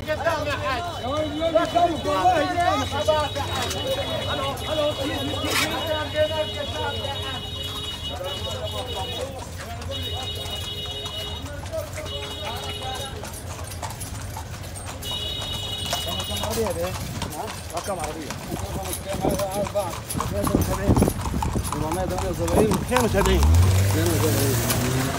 قدام احد يا ولد قدامك والله قدامك الو كم عربية هذه؟ كم عربية؟ 470 478 72